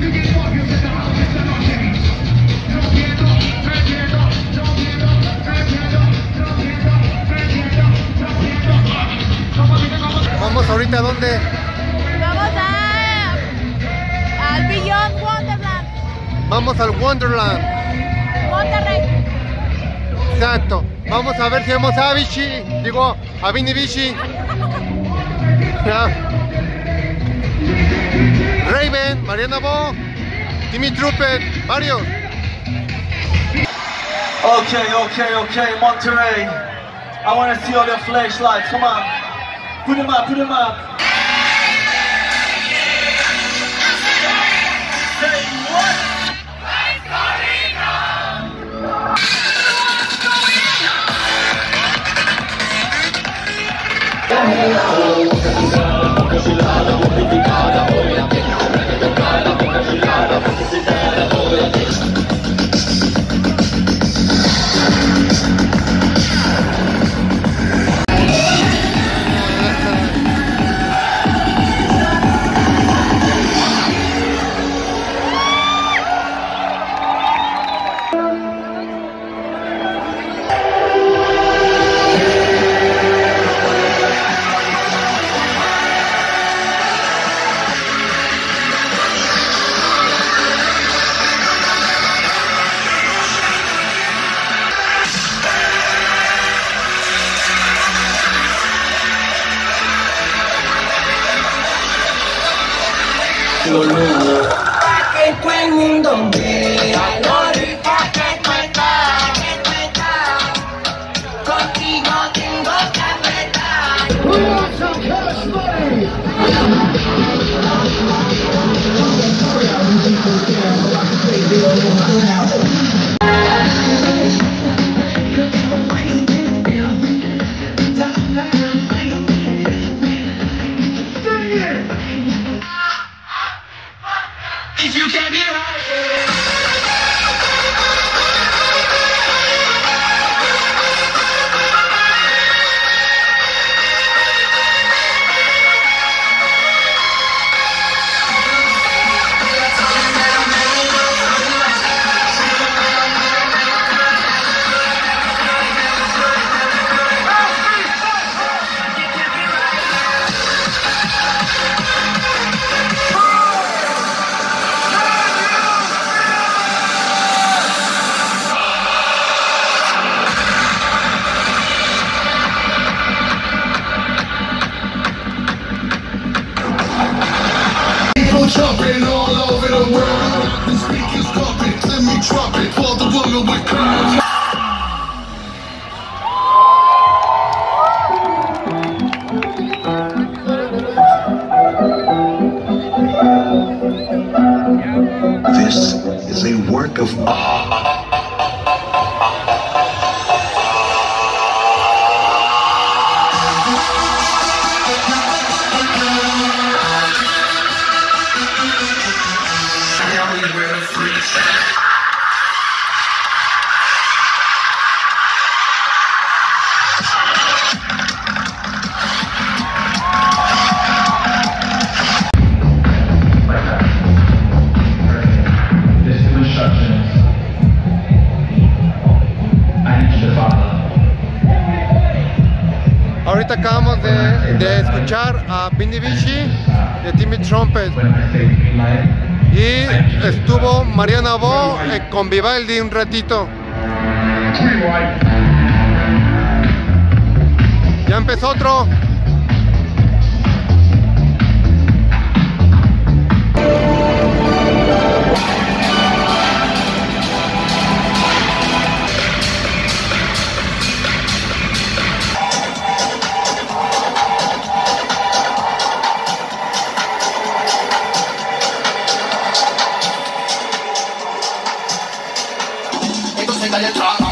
Vamos ahorita a dónde? Vamos al Beyond Wonderland. Vamos al Wonderland. Monterrey. Exacto. Vamos a ver si vemos a Vichy. Digo, a Vini Vichy. Raven, Mariana Bo, Timmy Trumpet, varios. Okay, Monterrey. I want to see all your flashlights. Come on. Put them up, put them up. Say what? Que todo el mundo vea lo rica que tú estás. Contigo tengo que apretar. We want some cash money. If you can be right. Jumping all over the world, the speakers pumping, let me drop it for the woman with curves. This is a work of art. Ahorita acabamos de escuchar a Vini Vichy de Timmy Trumpet y estuvo Mariana Bo con Vivaldi un ratito. Ya empezó otro. Entonces dale atrás.